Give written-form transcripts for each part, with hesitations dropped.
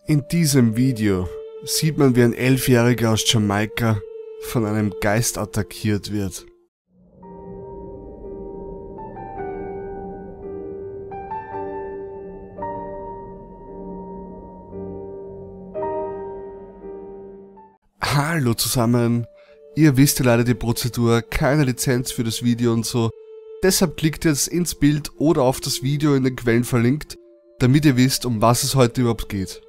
In diesem Video sieht man, wie ein 11-Jähriger aus Jamaika von einem Geist attackiert wird. Hallo zusammen, ihr wisst ja leider die Prozedur, keine Lizenz für das Video und so, deshalb klickt jetzt ins Bild oder auf das Video in den Quellen verlinkt, damit ihr wisst, um was es heute überhaupt geht.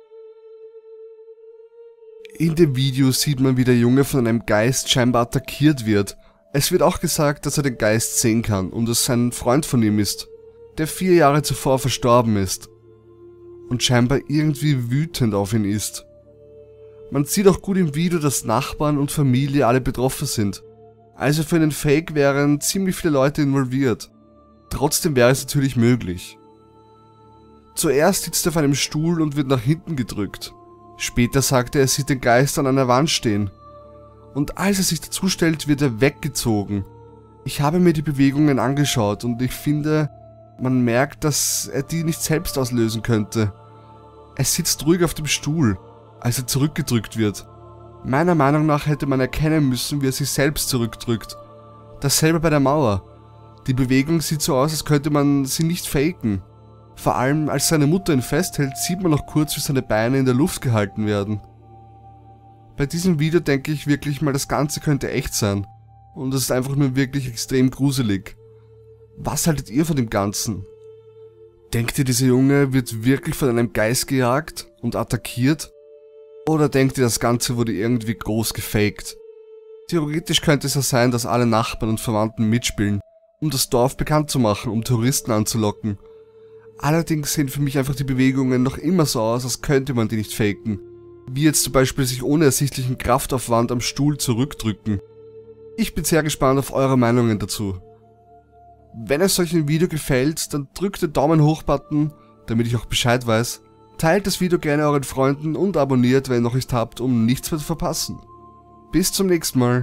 In dem Video sieht man, wie der Junge von einem Geist scheinbar attackiert wird. Es wird auch gesagt, dass er den Geist sehen kann und es ein Freund von ihm ist, der 4 Jahre zuvor verstorben ist und scheinbar irgendwie wütend auf ihn ist. Man sieht auch gut im Video, dass Nachbarn und Familie alle betroffen sind. Also für einen Fake wären ziemlich viele Leute involviert. Trotzdem wäre es natürlich möglich. Zuerst sitzt er auf einem Stuhl und wird nach hinten gedrückt. Später sagt er sieht den Geist an einer Wand stehen. Und als er sich dazustellt, wird er weggezogen. Ich habe mir die Bewegungen angeschaut und ich finde, man merkt, dass er die nicht selbst auslösen könnte. Er sitzt ruhig auf dem Stuhl, als er zurückgedrückt wird. Meiner Meinung nach hätte man erkennen müssen, wie er sich selbst zurückdrückt. Dasselbe bei der Mauer. Die Bewegung sieht so aus, als könnte man sie nicht faken. Vor allem, als seine Mutter ihn festhält, sieht man noch kurz, wie seine Beine in der Luft gehalten werden. Bei diesem Video denke ich wirklich mal, das Ganze könnte echt sein. Und es ist einfach nur wirklich extrem gruselig. Was haltet ihr von dem Ganzen? Denkt ihr, dieser Junge wird wirklich von einem Geist gejagt und attackiert? Oder denkt ihr, das Ganze wurde irgendwie groß gefaked? Theoretisch könnte es ja sein, dass alle Nachbarn und Verwandten mitspielen, um das Dorf bekannt zu machen, um Touristen anzulocken. Allerdings sehen für mich einfach die Bewegungen noch immer so aus, als könnte man die nicht faken. Wie jetzt zum Beispiel sich ohne ersichtlichen Kraftaufwand am Stuhl zurückdrücken. Ich bin sehr gespannt auf eure Meinungen dazu. Wenn es euch ein Video gefällt, dann drückt den Daumen hoch Button, damit ich auch Bescheid weiß. Teilt das Video gerne euren Freunden und abonniert, wenn ihr noch nicht habt, um nichts mehr zu verpassen. Bis zum nächsten Mal.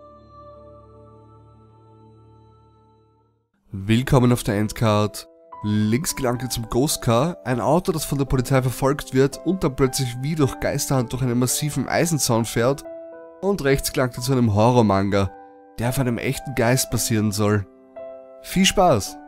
Willkommen auf der Endcard. Links gelangt ihr zum Ghost Car, ein Auto, das von der Polizei verfolgt wird und dann plötzlich wie durch Geisterhand durch einen massiven Eisenzaun fährt. Und rechts gelangt ihr zu einem Horror-Manga, der auf einem echten Geist basieren soll. Viel Spaß!